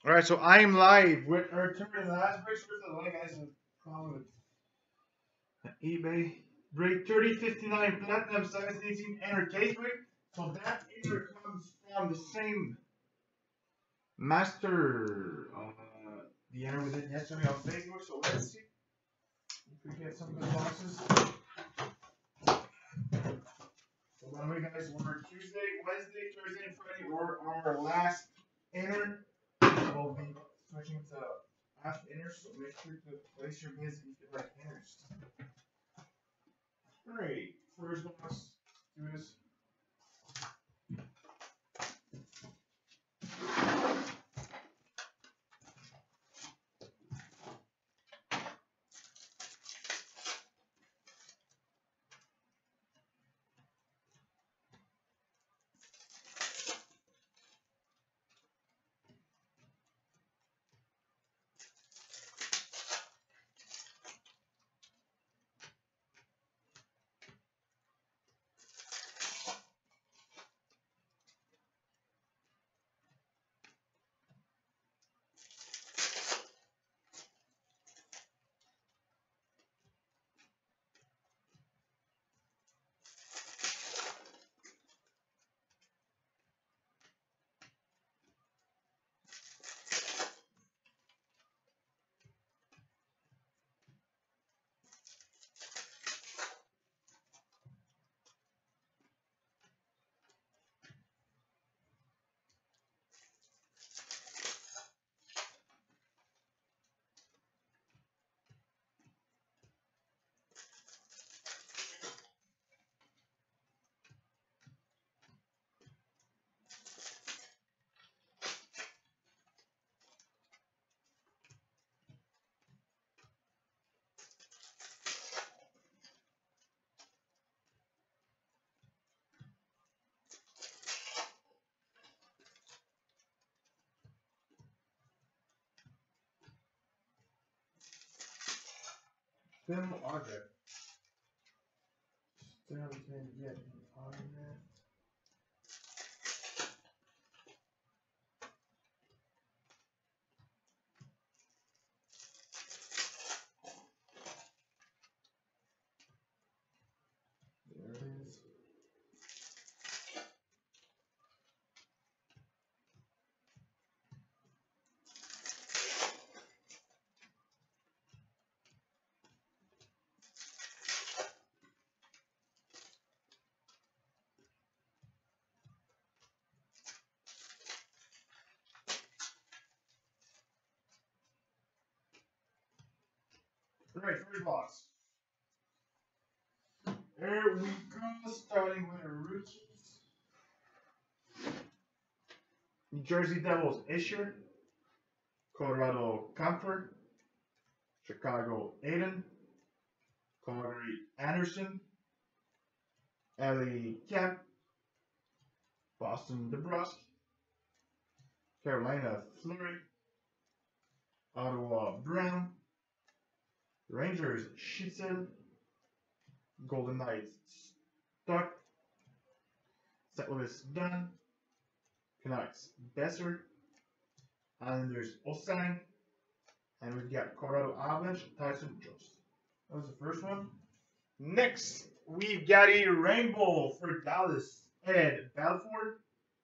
All right, so I am live with our turn last break. First of all, guys, problem with eBay break 3059 platinum size 18 enter case break. So that enter comes from the same master. The enter we did yesterday on Facebook. So let's see if we get some good boxes. So by the way, guys, we're Tuesday, Wednesday, Thursday, and Friday, or our last enter. We'll be switching to after inners, so make sure to place your bids if you like inners. Alright, first box, do this. Film object. Still haven't yet on that. There it is. Alright, first box. There we go, starting with the rookies. New Jersey Devils Isher, Colorado Comfort, Chicago Aiden, Calgary Anderson, LA Kemp, Boston DeBrusque, Carolina Fleury, Ottawa Brown, Rangers Schitzel, Golden Knights Stuck, St. Louis Dunn, Canucks Besser, Islanders Osang, and we've got Colorado Avalanche Tyson Jost. That was the first one. Next, we've got a rainbow for Dallas Ed Balfour.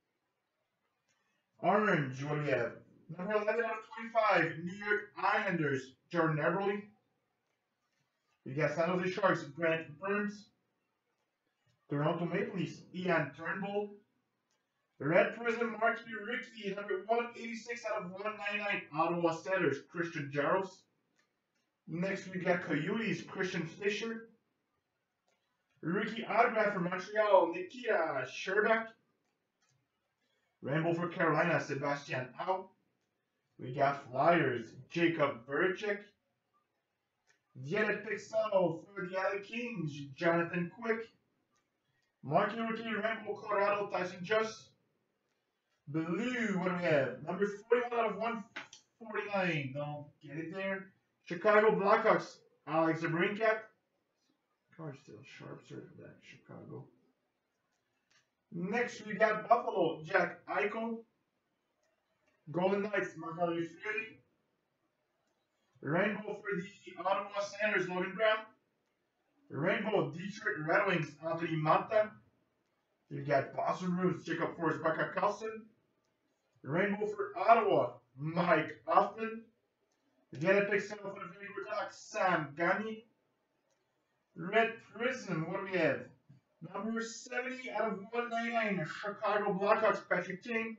Orange, what do we have? Number 11 out of 25, New York Islanders Jordan Eberle. We got San Jose Sharks Grant Burns. Toronto Maple Leafs Ian Turnbull. Red Prism Marquee Rookie, number 186 out of 199, Ottawa Senators Christian Jaros. Next, we got Coyotes Christian Fisher. Rookie autograph for Montreal Nikita Sherbak. Rainbow for Carolina Sebastian Au. We got Flyers Jacob Voracek. Violet Pixel for the LA Kings Jonathan Quick. Marquee Rookie Rainbow Colorado Tyson Just. Blue, what do we have? Number 41 out of 149. Don't get it there. Chicago Blackhawks, Alex Zabrinkat. Card still sharp, sir, for that Chicago. Next, we got Buffalo, Jack Eichel. Golden Knights, Marc-Andre Fleury. Rainbow for the Ottawa Senators, Logan Brown. Rainbow, Detroit Red Wings, Anthony Manta. You've got Boston Bruins, Jacob Forsberg Carlson. Rainbow for Ottawa, Mike Hoffman. Again, a pixel for the Vancouver Ducks, Sam Gagner. Red Prism, what do we have? Number 70 out of 199, Chicago Blackhawks, Patrick Kane.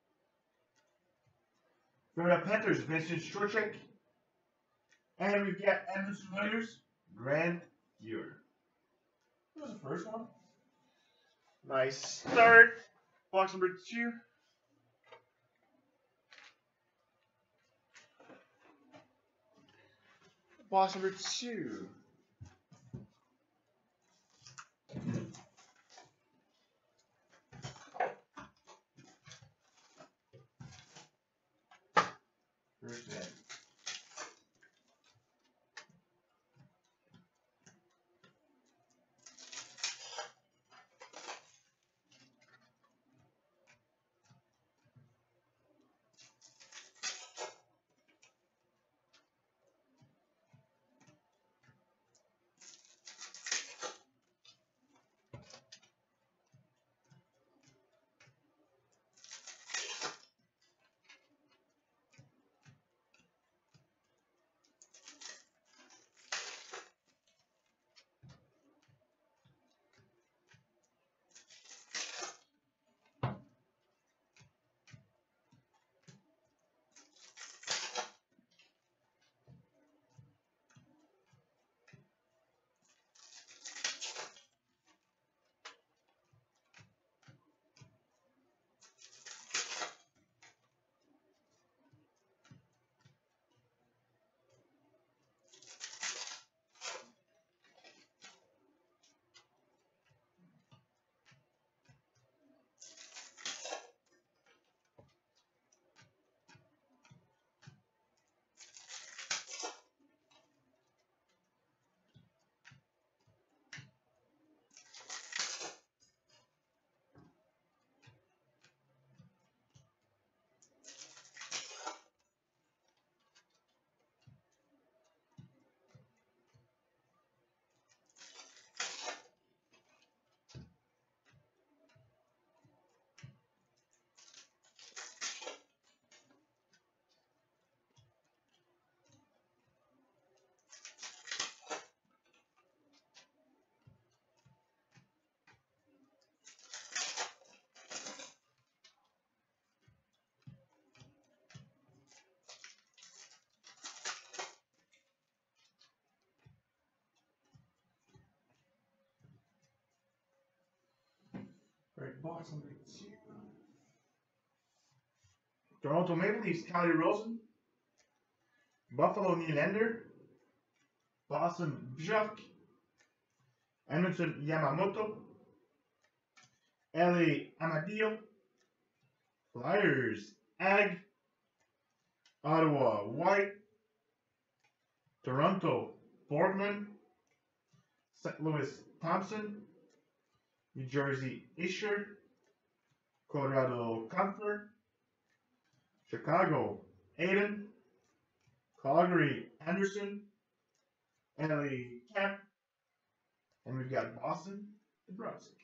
For the Panthers, Vincent Trocheck. And we've got Edmonton Oilers, Grant Fuhr. That was the first one. Nice start. Box number 2. Box number 2. First that. Right, box number 2. Toronto Maple Leafs, Calle Rosen. Buffalo, Nylander. Boston, Bjork. Edmonton, Yamamoto. LA, Amadio. Flyers, Ag. Ottawa, White. Toronto, Borgman. St. Louis, Thompson. New Jersey, Isher. Colorado, Comfort. Chicago, Aiden. Calgary, Anderson. LA, Kemp. And we've got Boston, Nebraska.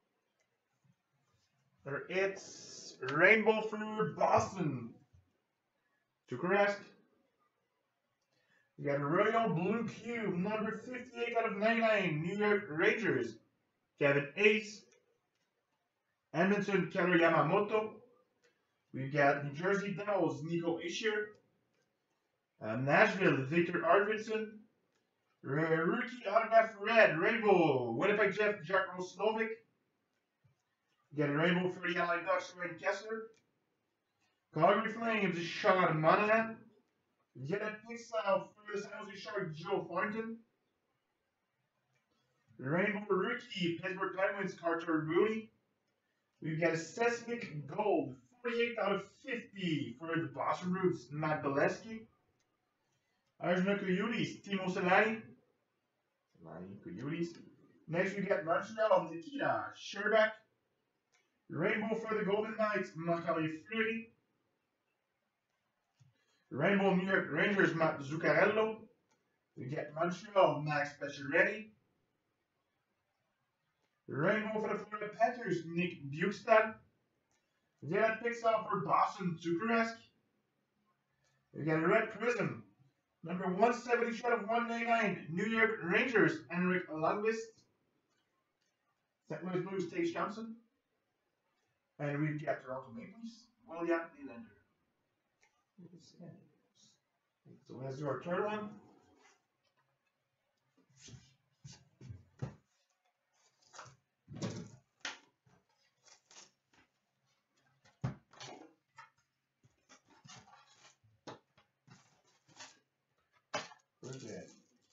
It's Rainbow for Boston. Tuukka. We got a Royal Blue Cube, number 58 out of 99, New York Rangers, Kevin Ace. Edmonton, Keller Yamamoto. We've got New Jersey Devils, Nico Hischier. Nashville, Victor Arvidsson. Rookie autograph red, Rainbow, Winnipeg Jeff, Jack Roslovic. We got a Rainbow for the LA Ducks, Ryan Kessler. Calgary Flames, Sean Monahan. We got a pixel for the San Jose Sharks, Joe Thornton. Rainbow rookie, Pittsburgh Penguins, Carter Rooney. We've got a Seismic Gold, 48 out of 50 for the Boston Bruins, Matt Beleskey. Arizona Coyotes, Timo Solani. Coyotes. Next we got Montreal, Nikita Sherbak. Rainbow for the Golden Knights, Marc-Andre Fleury. Rainbow New York Rangers, Matt Zuccarello. We get Montreal, Max Pacioretty. Rainbow for the Florida Panthers, Nick Bjugstad. We get a pixel for Boston, Zuccarello. We get a red prism, number 170 shot of 199, New York Rangers, Henrik Lundqvist. St. Louis Blues, Tage Thompson. And we get Toronto Maple Leafs, William Nylander. So let's do our third one. Where's that?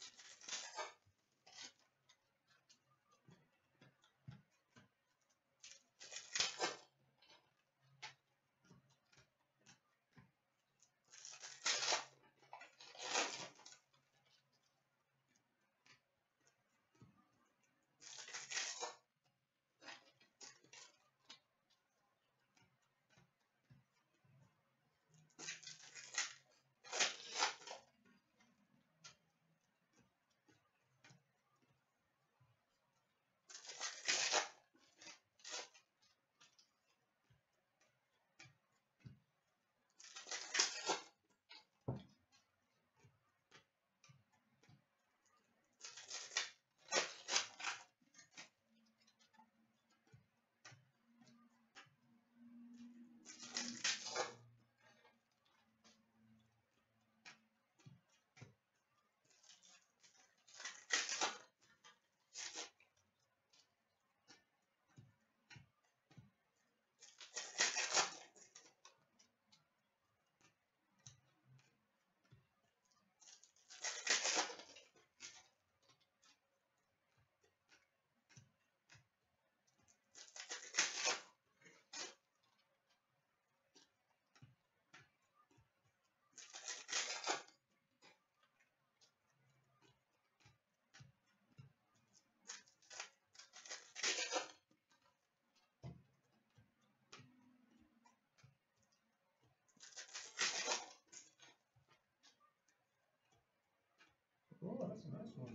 Oh, that's a nice one.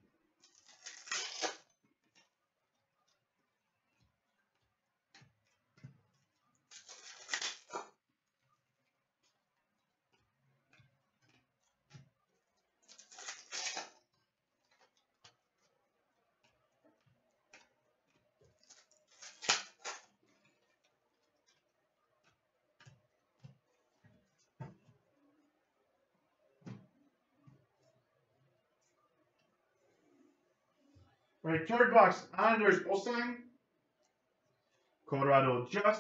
Right, third box, Anders Osang. Colorado Just.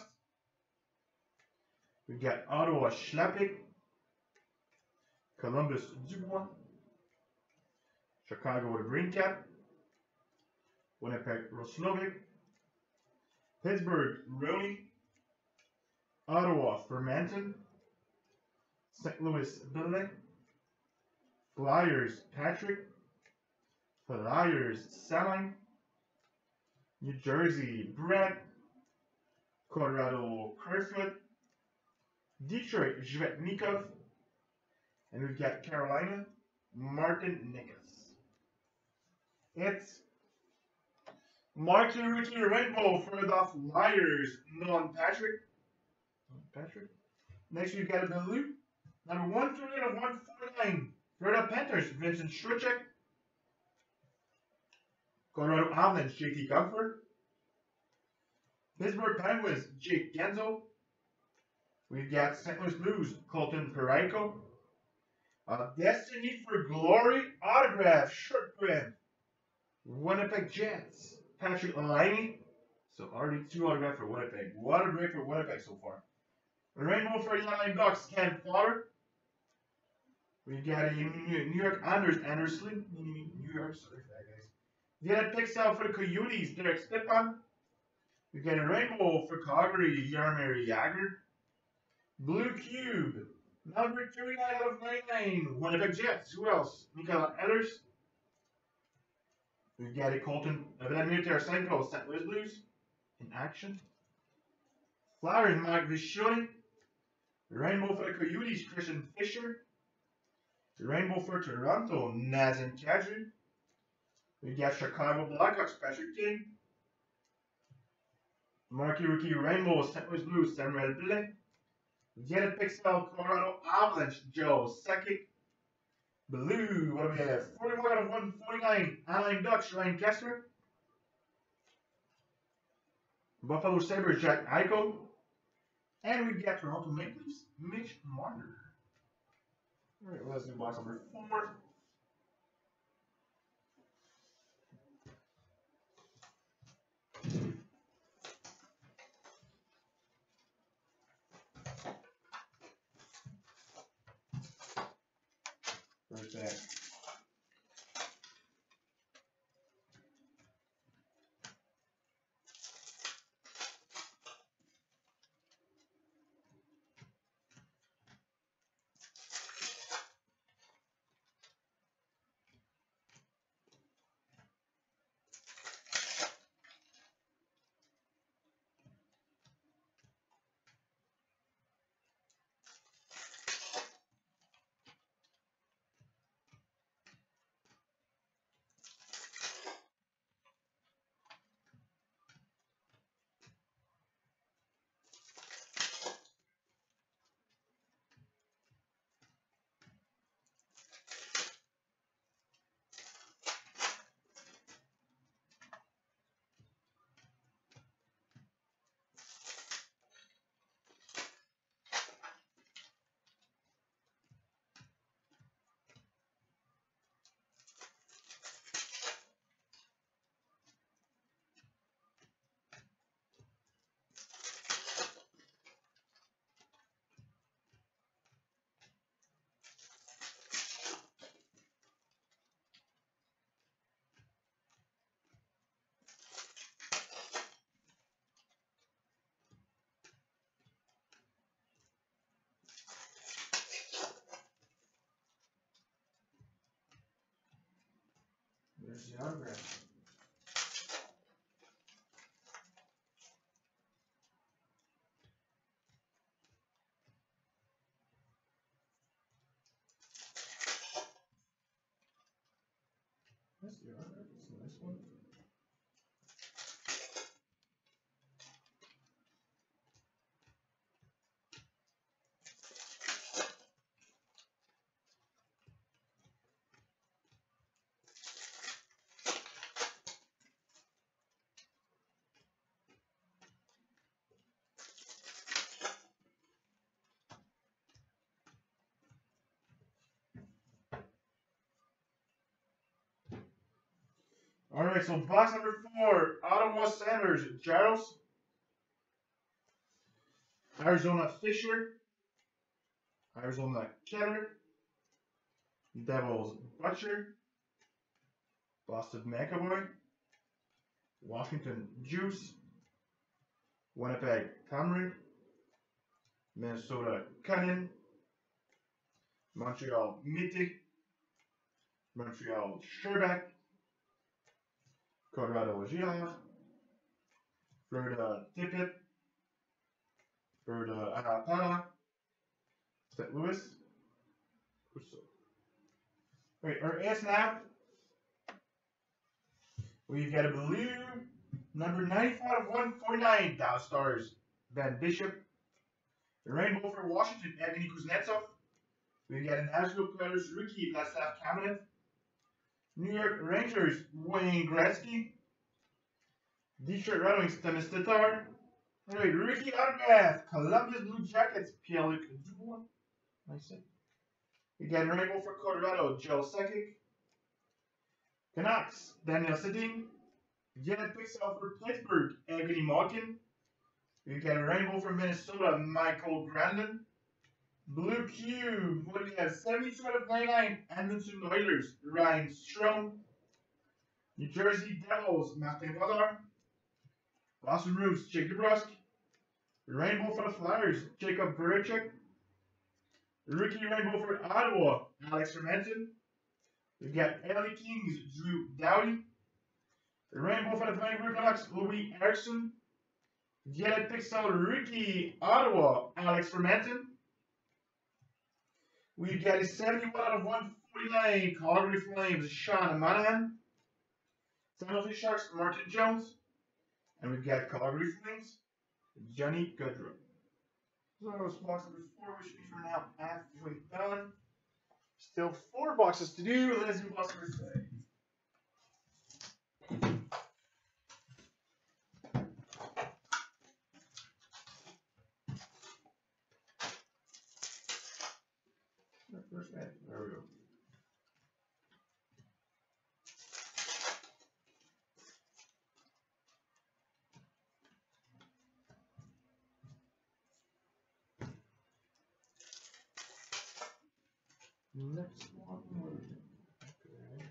We got Ottawa Schlappick. Columbus Dubois. Chicago the Green Cap. Winnipeg Roslovic. Pittsburgh Roney. Ottawa Fermanton. St. Louis Billy. Flyers Patrick. Flyers Saline. New Jersey Brett. Colorado Kerfoot. Detroit Zvetnikov. And we've got Carolina Martin Nikas. It's Martin Ricky Rainbow for the Flyers, Nolan Patrick. Next we've got a blue, number 138 of 149 for the Panthers, Vincent Struchek. Colorado Avalanche, JT Comfort. Pittsburgh Penguins, Jake Genzo. We've got St. Louis Blues, Colton Parayko. Destiny for Glory autograph, short print. Winnipeg Jets, Patrick Laine. So already 2 autographs for Winnipeg. What a break for Winnipeg so far. Rainbow for the Anaheim Ducks, Ken Fowler. We've got a New York Anderson. New York, sorry for that, guys. We got a pixel for the Coyotes, Derek Stepan. We got a rainbow for Calgary, Jaromir Jagr. Blue Cube, number 39 out of 99, Winnipeg Jets. Who else? Mikael Ehlers. We've got a Vladimir Tarasenko, St. Louis Blues, in action. Flyers, Mike Viscioni. Rainbow for the Coyotes, Christian Fisher. Rainbow for Toronto, Nazem Kadri. We got Chicago Blackhawks, Patrick King. Marquee Rookie Rainbow, St. Louis Blues, Samuel Blais. Jet Pixel, Colorado Avalanche, Joe Sakic. Blue, what do we have? 41 out of 149, Anaheim Ducks, Ryan Kesler. Buffalo Sabres, Jack Eichel. And we got Toronto Maple Leafs, Mitch Marner. Alright, let's do box number 4. Where's that? There's the autograph. That's the autograph. It's a nice one. Alright, so box number 4, Ottawa Senators, Giles. Arizona Fisher. Arizona Keller. Devils Butcher. Boston McAvoy. Washington Juice. Winnipeg Comrie. Minnesota Cunnin. Montreal Mittig. Montreal Sherbak. Colorado Girard. Florida Tippett. Florida Arapana. St. Louis. Wait, our S now. We've got a blue, number 95 of 149, Dallas Stars, Van Bishop. The rainbow for Washington, Evgeny Kuznetsov. We've got an Nashville Predators rookie, Vladislav Kamenev. New York Rangers, Wayne Gretzky. Detroit Red Wings, Thomas Tatar. Alright, rookie autograph, Columbus Blue Jackets, Pierre-Luc Dubois. Nice. We got a rainbow for Colorado, Joe Sakic. Canucks, Daniel Sedin. Janet Pixel for Pittsburgh, Evgeny Malkin. We got a rainbow for Minnesota, Michael Granlund. Blue Cube, what do we have? 72 out of 99, Edmonton Oilers, Ryan Strome. New Jersey Devils, Martin Brodeur. Boston Bruins, Jake DeBrusk. Rainbow for the Flyers, Jacob Voracek. Rookie rainbow for Ottawa, Alex Fermenton. We've got LA Kings, Drew Doughty. The rainbow for the Vancouver Canucks, Louis Eriksson. Jet Pixel rookie, Ottawa, Alex Fermenton. We got a 71 out of 149. Calgary Flames, Sean Monahan. San Jose Sharks, Martin Jones. And we've got Calgary Flames, Johnny Gaudreau. So that was box number 4, which means we're now halfway done. Still 4 boxes to do. Let's do box number 5. First man. There we go. Next one. Okay.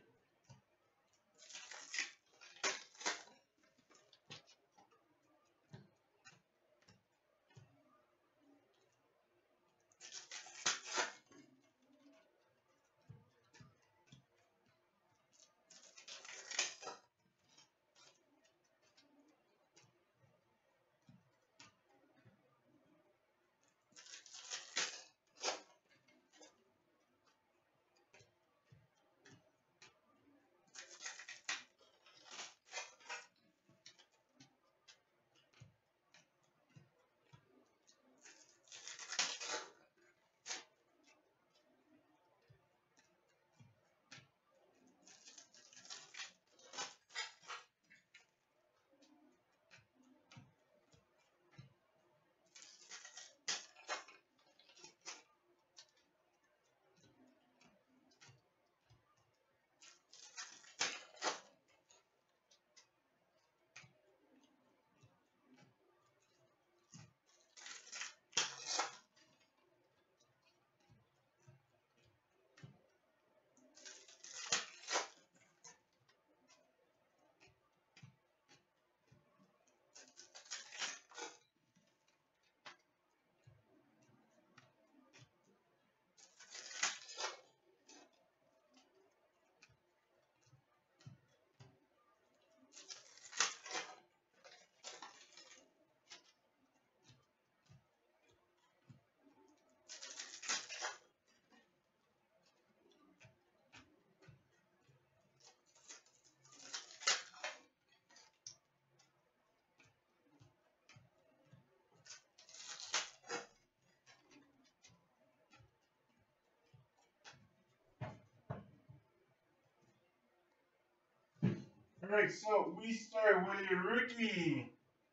Alright, so we start with a rookie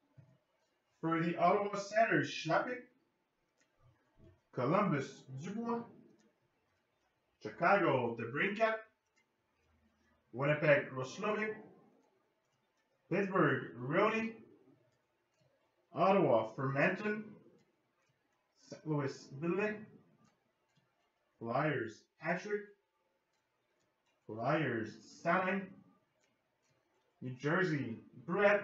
for the Ottawa Senators, Schlappick, Columbus, Dubois, Chicago, DeBrincat, Winnipeg, Roslovic, Pittsburgh, Roney, Ottawa, Fermenton, St. Louis, Billy, Flyers, Patrick, Flyers, Stanley, New Jersey, Brett,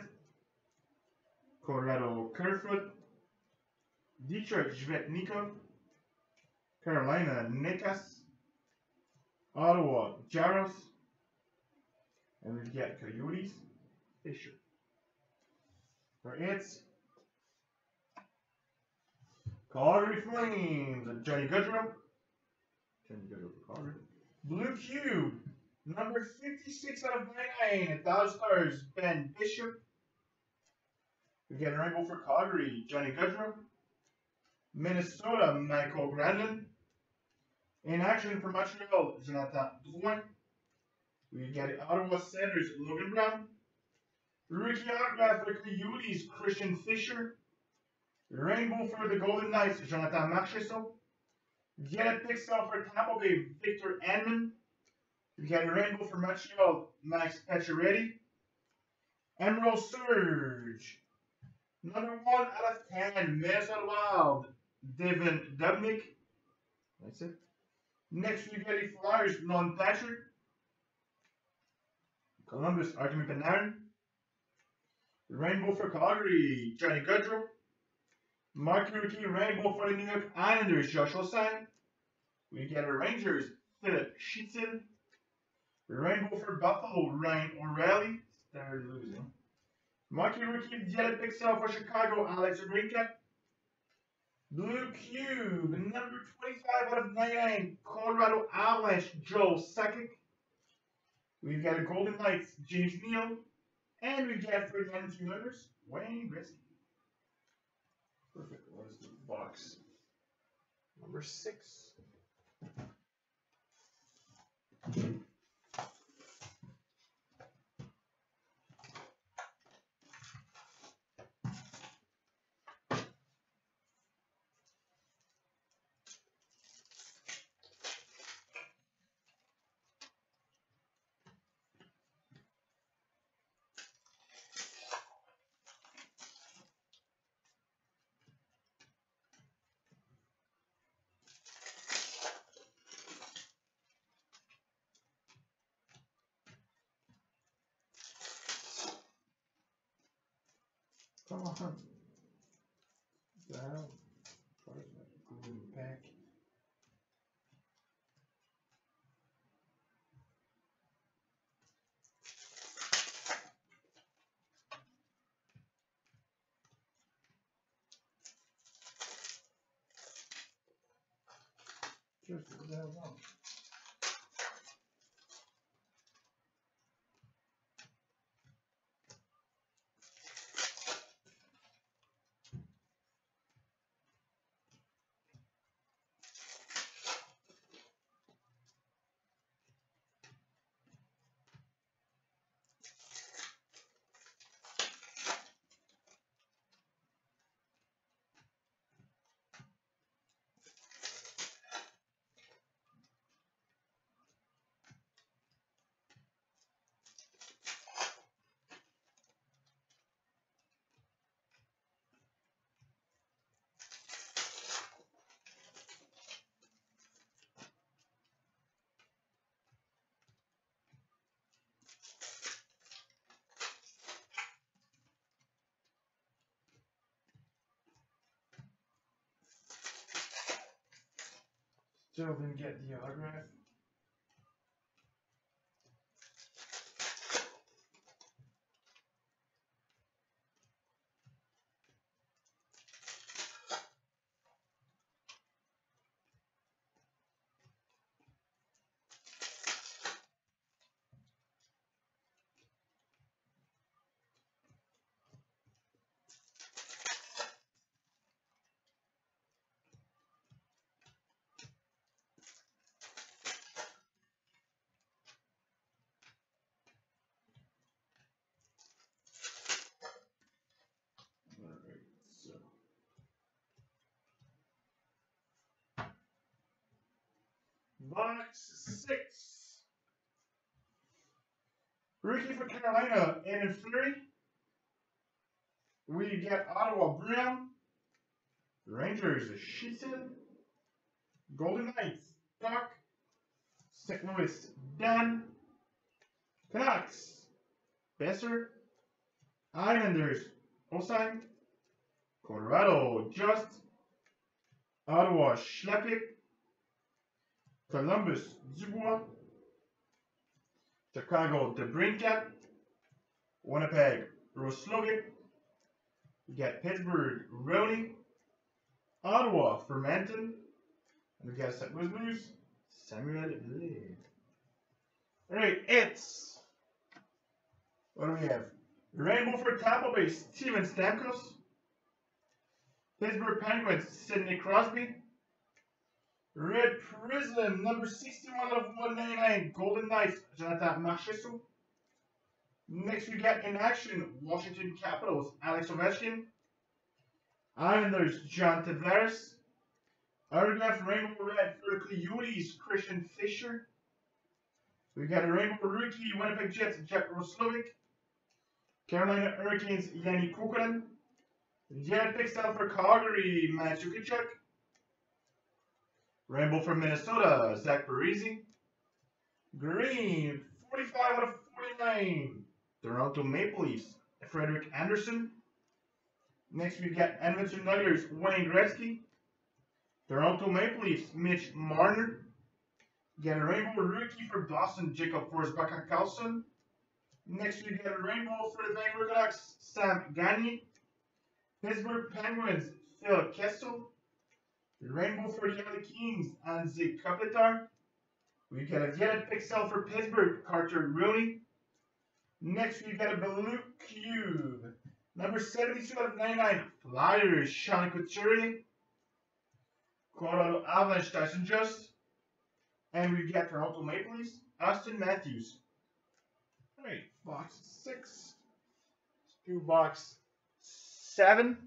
Colorado, Kerfoot, Detroit, Jvetnikov, Carolina, Nikas, Ottawa, Jaros, and we get Coyotes, Fisher. For it's Calgary Flames, Johnny Gaudreau, for Calgary. Blue Cube, number 56 out of 99, Dallas Stars, Ben Bishop. We get a rainbow for Calgary, Johnny Gaudreau. Minnesota, Michael Granlund. In action for Montreal, Jonathan Drouin. We get Ottawa Senators, Logan Brown. Rookie autograph for the Coyotes, Christian Fisher. Rainbow for the Golden Knights, Jonathan Marchessault. Get a pixel for Tampa Bay, Victor Edmond. We got a rainbow for Montreal, Max Pacioretty. Emerald Surge. Number 1 out of 10, Minnesota Wild, Devin Dubnyk. That's it. Next, we got the Flyers, Nolan Patrick. Columbus, Artemi Panarin. Rainbow for Calgary, Johnny Gaudreau. Marquee rookie rainbow for the New York Islanders, Joshua Sang. We get a Rangers, Philip Sheetin. Rainbow for Buffalo, Ryan O'Reilly. They're losing. Marquee rookie Yellow Pixel for Chicago, Alex DeBrincat. Blue Cube, number 25 out of 99, Colorado Avalanche, Joe Sakic. We've got a Golden Knights, James Neal. And we've got for the Edmonton Oilers, Wayne Gretzky. Perfect. What is the box? Number 6. Come on. Down. Back. Just down one. Still didn't get the autograph. Box 6. Rookie for Carolina, Aiden Fleury. We get Ottawa, Brown. Rangers, Sheeton. Golden Knights, Doc. St. Louis, Dan. Canucks, Besser. Islanders, Osine. Colorado, Just. Ottawa, Schlepik. Columbus, Dubois. Chicago, DeBrincat. Winnipeg, Roslovic. We got Pittsburgh, Roney. Ottawa, Fermanton. And we got St. Louis Blues, Samuel Lee. Alright, it's. What do we have? Rainbow for Tampa Bay, Steven Stamkos. Pittsburgh Penguins, Sidney Crosby. Red Prism, number 61 out of 199, Golden Knights, Jonathan Marchessault. Next we got in action, Washington Capitals, Alex Ovechkin. Islanders, John Tavares. Autograph Rainbow Red for the Coyotes, Christian Fisher. We got a Rainbow Rookie, Winnipeg Jets, Jack Roslovic. Carolina Hurricanes, Yanni Kukonen. Jared Pixel for Calgary, Matthew Tkachuk. Rainbow from Minnesota, Zach Parise. Green, 45 out of 49. Toronto Maple Leafs, Frederick Anderson. Next we got Edmonton Oilers, Wayne Gretzky. Toronto Maple Leafs, Mitch Marner. Get a Rainbow Rookie for Boston, Jacob Forsbacka Carlson. Next we get a Rainbow for the Vancouver Canucks, Sam Gagner. Pittsburgh Penguins, Phil Kessel. Rainbow for the LA Kings and the Kopitar. We got a Violet Pixel for Pittsburgh, Carter Rooney. Next, we've got a Blue Cube. Number 72 out of 99, Flyers, Sean Couturier. Colorado Avalanche, Tyson Just. And we've got Toronto Maple Leafs, Austin Matthews. Alright, box 6. Let's do box 7.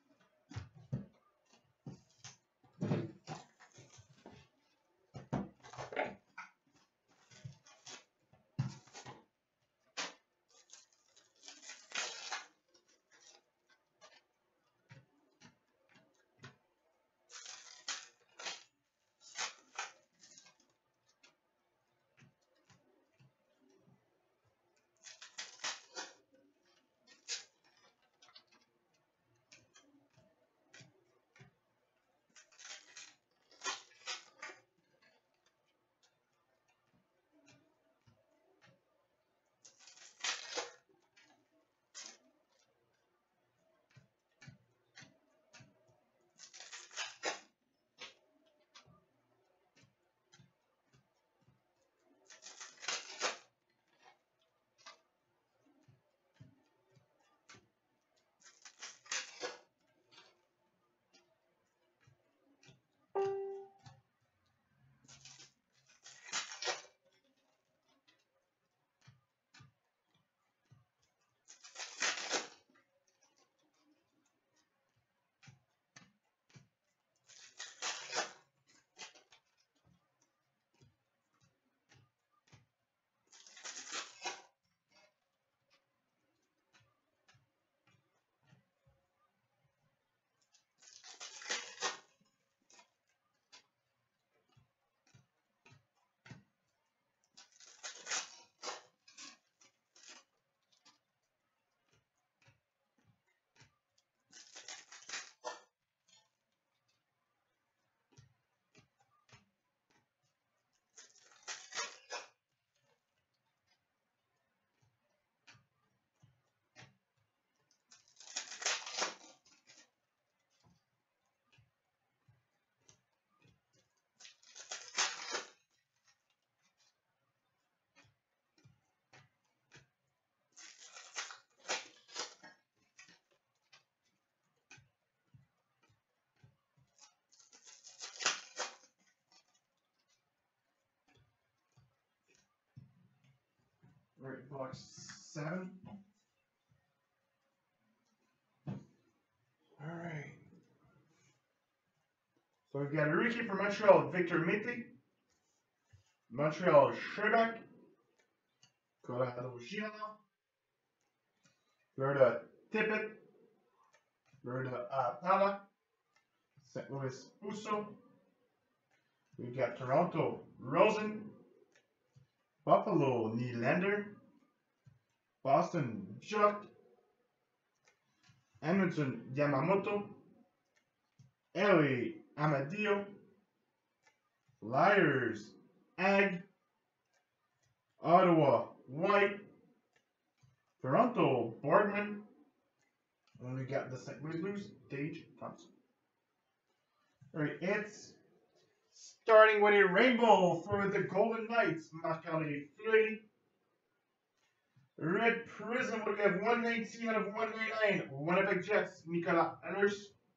Right, box 7. Alright. So we've got a rookie for Montreal, Victor Mété. Montreal, Sherbak. Colorado, Gila. Florida, Tippett. Florida, Pala. St. Louis, Uso. We've got Toronto, Rosen. Buffalo, Nylander. Boston, Jock. Edmonton, Yamamoto. LA, Amadio. Flyers, Ag. Ottawa, White. Toronto, Borgman. And we got the St. Louis Blues, Tage Thompson. Alright, it's starting with a rainbow for the Golden Knights, Marc-André Fleury. Red Prism, we have 119 out of 199, Winnipeg Jets, Nicolas Ehlers.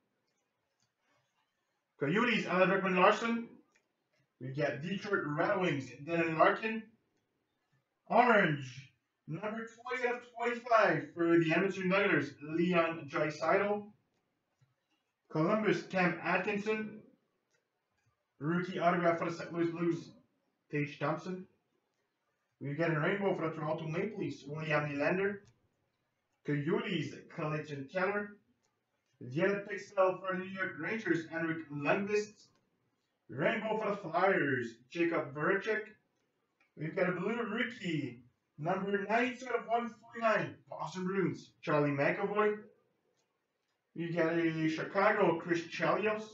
Coyotes, Alec Larson. We got Detroit Red Wings, Dylan Larkin. Orange, number 20 out of 25 for the Edmonton Oilers, Leon Draisaitl. Columbus, Cam Atkinson. Rookie autograph for the St. Louis Blues, Tage Thompson. We get a rainbow for the Toronto Maple Leafs, William Nylander. Coyotes, Clayton Keller. Violet Pixel for the New York Rangers, Henrik Lundqvist. Rainbow for the Flyers, Jacob Voracek. We've got a blue rookie, number 92 out of 149, Boston Bruins, Charlie McAvoy. We got a Chicago, Chris Chelios.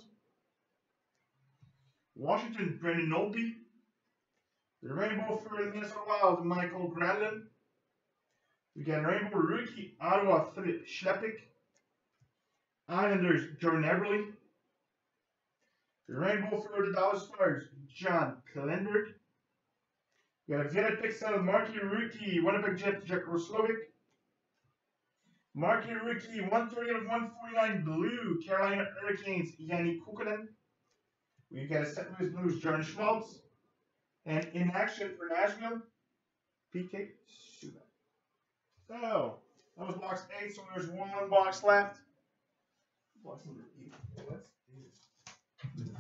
Washington, Brendan Oldby. The rainbow for the Minnesota Wild, Michael Granlund. We got a rainbow rookie, Ottawa, Philip Schlepik. Islanders, Jordan Eberle. Rainbow for the Dallas Stars, John Klingberg. You got a Vietnam Pixel, Marky Rookie, Winnipeg Jets, Jack Roslovic. Marky Rookie, 130 of 149 blue, Carolina Hurricanes, Yanni Kukkonen. We've got a St. Louis Blues, Jordan Schmaltz. And in action for Nashville, PK Subban. So, that was box 8, so there's one box left. Box number 8. Let's do this.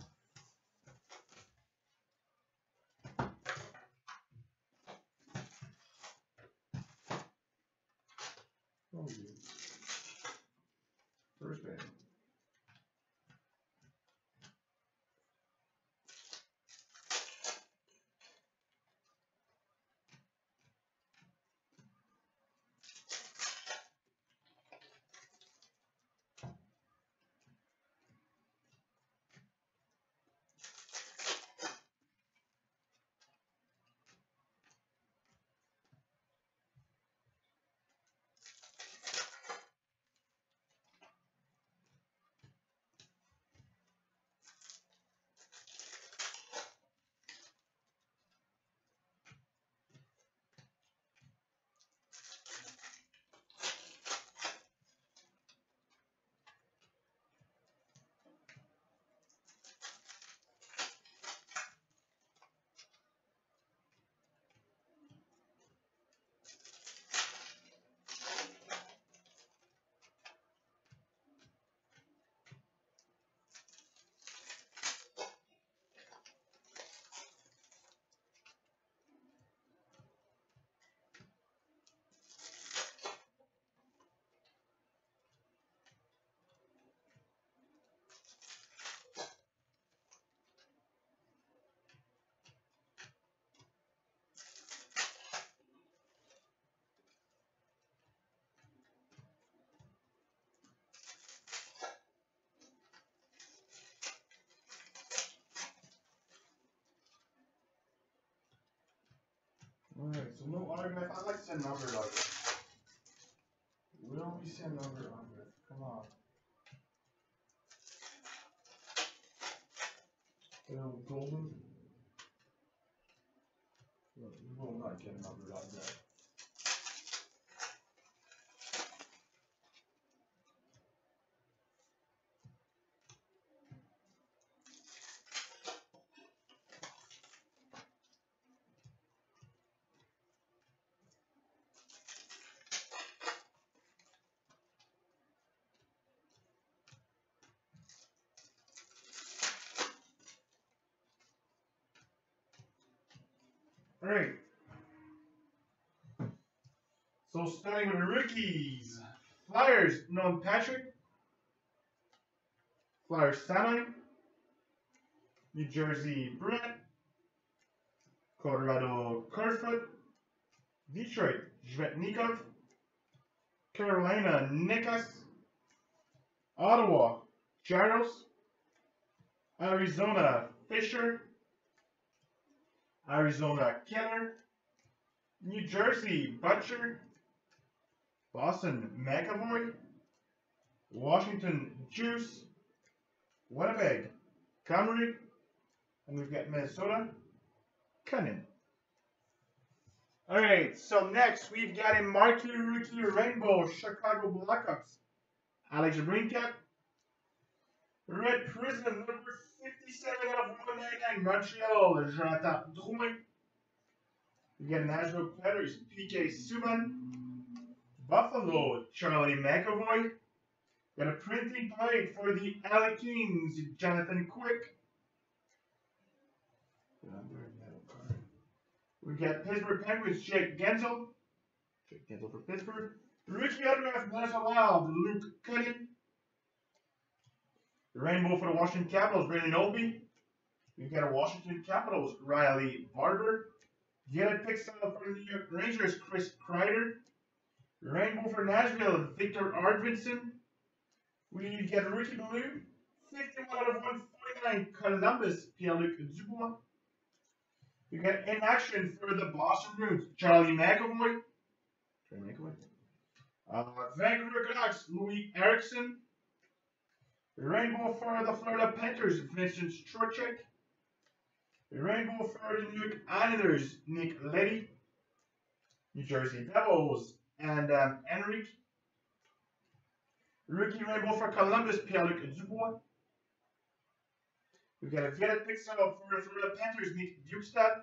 Oh, yeah. First band. Alright, so no autograph. I'd like to send number autograph. Will we send number autograph? Come on. Golden. Look, we will not get a number autograph. Alright. So starting with the rookies. Flyers, Nolan Patrick. Flyers, Sanheim. New Jersey, Brett. Colorado, Kerfoot. Detroit, Zvetnikov. Carolina, Nikas. Ottawa, Jaros. Arizona, Fisher. Arizona, Keller. New Jersey, Butcher. Boston, McAvoy. Washington, Juice. Winnipeg, Comrie. And we've got Minnesota, Cunning. Alright, so next we've got a Marquee Rookie Rainbow Chicago Blackhawks. Alex Brinkat. Red Prism number 57 of 199 Montreal, Jonathan Drouin. We got Nashville Predators, PK Subban. Buffalo, Charlie McAvoy. Got a printing plate for the LA Kings, Jonathan Quick. We got Pittsburgh Penguins, Jake Gensel. Jake Gensel for Pittsburgh. Rookie autograph, Minnesota Wild, Luke Cunning. The Rainbow for the Washington Capitals, Brandon Oldby. We've got a Washington Capitals, Riley Barber. Get a pixel for the New York Rangers, Chris Kreider. Rainbow for Nashville, Victor Arvidsson. We get a rookie blue, 51 out of 149, Columbus, Pierre-Luc Dubois. We got in action for the Boston Bruins, Charlie McAvoy. Vancouver Canucks, Louis Eriksson. Rainbow for the Florida Panthers, Vincent Trocheck. Rainbow for the New York Islanders, Nick Leddy. New Jersey Devils, and Henrik. Rookie Rainbow for Columbus, Pierre-Luc Dubois. We've got a Violet Pixel for the Florida Panthers, Nick Bjugstad.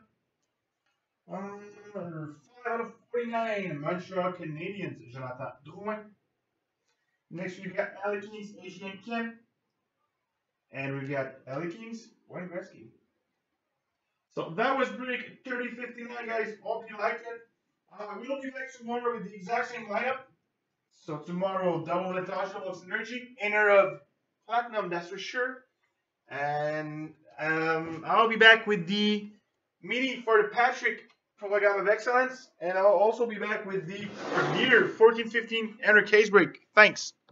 5/49, Montreal Canadiens, Jonathan Drouin. Next, we've got LA Kings, Adrian Kim. And we've got LA Kings, Wayne Gretzky. So that was break 3059, guys. Hope you liked it. We'll be back tomorrow with the exact same lineup. So tomorrow, double Natasha of Synergy, inner of Platinum, that's for sure. And I'll be back with the mini for the Patrick Program of Excellence. And I'll also be back with the Premier 14-15 Enter Case Break. Thanks.